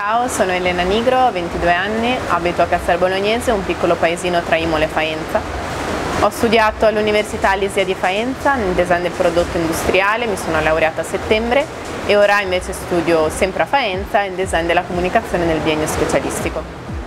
Ciao, sono Elena Nigro, ho 22 anni, abito a Castel Bolognese, un piccolo paesino tra Imola e Faenza. Ho studiato all'Università Alisia di Faenza nel design del prodotto industriale, mi sono laureata a settembre e ora invece studio sempre a Faenza in design della comunicazione nel biennio specialistico.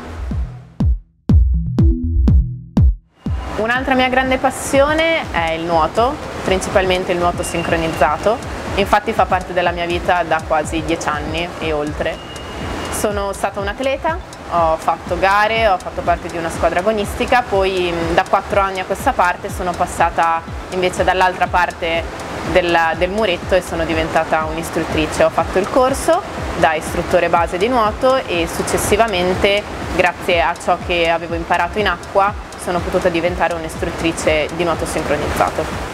Un'altra mia grande passione è il nuoto, principalmente il nuoto sincronizzato, infatti fa parte della mia vita da quasi 10 anni e oltre. Sono stata un atleta, ho fatto gare, ho fatto parte di una squadra agonistica, poi da 4 anni a questa parte sono passata invece dall'altra parte del muretto e sono diventata un'istruttrice. Ho fatto il corso da istruttore base di nuoto e successivamente, grazie a ciò che avevo imparato in acqua, sono potuta diventare un'istruttrice di nuoto sincronizzato.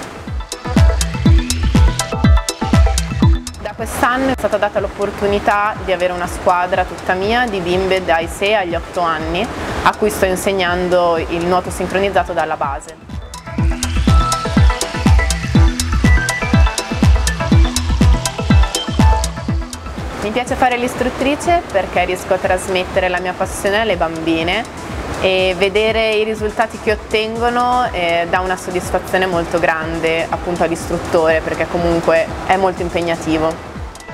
Quest'anno è stata data l'opportunità di avere una squadra tutta mia di bimbe dai 6 agli 8 anni a cui sto insegnando il nuoto sincronizzato dalla base. Mi piace fare l'istruttrice perché riesco a trasmettere la mia passione alle bambine e vedere i risultati che ottengono dà una soddisfazione molto grande appunto all'istruttore, perché comunque è molto impegnativo.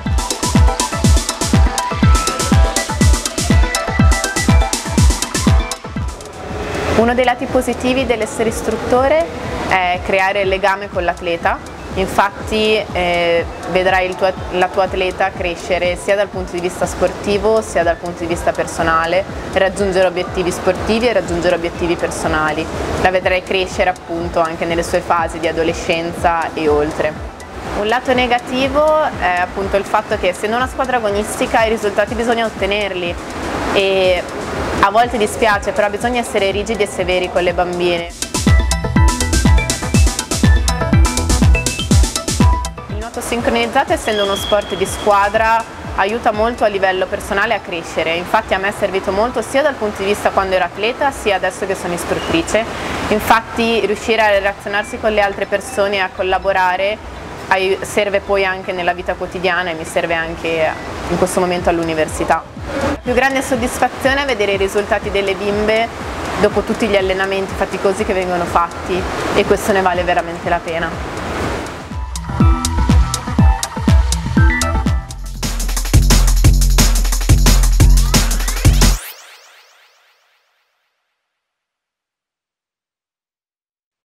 Uno dei lati positivi dell'essere istruttore è creare il legame con l'atleta. Infatti vedrai la tua atleta crescere sia dal punto di vista sportivo sia dal punto di vista personale, raggiungere obiettivi sportivi e raggiungere obiettivi personali. La vedrai crescere appunto anche nelle sue fasi di adolescenza e oltre. Un lato negativo è appunto il fatto che, essendo una squadra agonistica, i risultati bisogna ottenerli e a volte dispiace, però bisogna essere rigidi e severi con le bambine. Il nuoto sincronizzato, essendo uno sport di squadra, aiuta molto a livello personale a crescere. Infatti a me è servito molto sia dal punto di vista quando ero atleta sia adesso che sono istruttrice. Infatti riuscire a relazionarsi con le altre persone e a collaborare serve poi anche nella vita quotidiana e mi serve anche in questo momento all'università. La più grande soddisfazione è vedere i risultati delle bimbe dopo tutti gli allenamenti faticosi che vengono fatti e questo ne vale veramente la pena.